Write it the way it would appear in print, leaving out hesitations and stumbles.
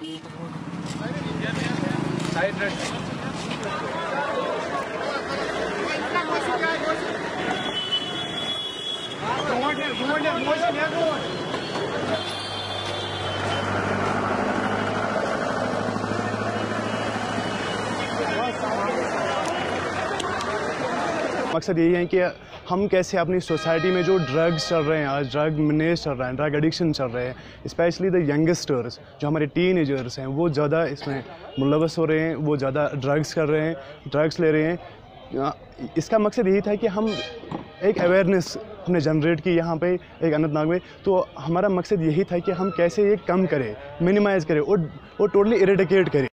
मकसद यही है कि हम कैसे अपनी सोसाइटी में जो ड्रग्स चल रहे हैं, आज ड्रग मिनेज चल रहा है, ड्रग एडिक्शन चल रहे हैं, स्पेशली द यंगस्टर्स जो हमारे टीनेजर्स हैं, वो ज़्यादा इसमें मुलव्वस हो रहे हैं, वो ज़्यादा ड्रग्स कर रहे हैं, ड्रग्स ले रहे हैं। इसका मकसद यही था कि हम एक अवेयरनेस हमने जनरेट की यहाँ पे एक अनंतनाग में। तो हमारा मकसद यही था कि हम कैसे ये कम करें, मिनिमाइज़ करें और टोटली इरेडिकेट करें।